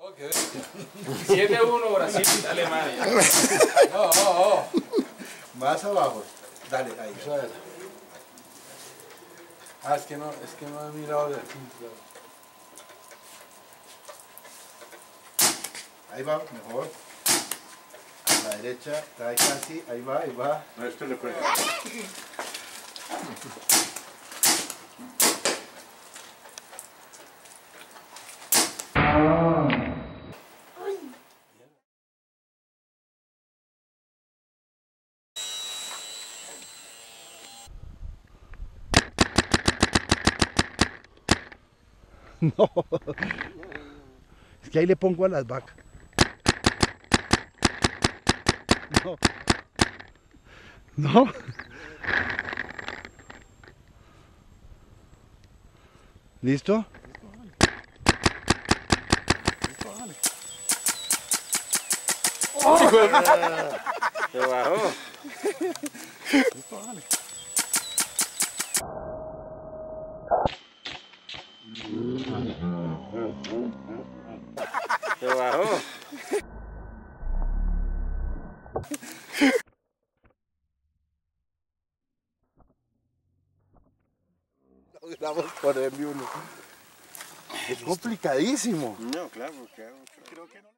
Okay. 7-1 Brasil, dale madre. Más abajo. Dale, ahí. Es que no he mirado de aquí. Ahí va, mejor. A la derecha, está ahí casi, ahí va, ahí va. No, esto le puede. No, es que ahí le pongo a las vacas. No, no. ¿Listo? Se bajó. Se bajó. Logramos ponerle uno. Es complicadísimo. No, claro, porque creo que no.